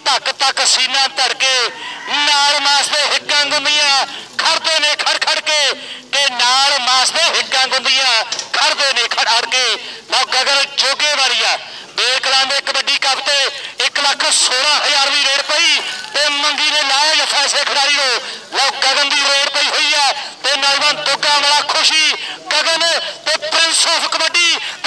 धक तक सीना धड़के नाल मास दे हिक्कां गुंदियां खड़दे ने खड़ खड़ के नाल मास दे हिक्कां गुंदियां खड़दे ने खड़ खड़ के। लो गगन जोगे वालिया बेकलां दे कबड्डी कप ते 1,16,000 की रेड पई ते मंगी ने लाया या फैसले खिडारी नो। लो गगन की रेड पई हुई है ते नौजवान दुग्गा वाला खुशी गगन ते प्रिंस ऑफ कबड्डी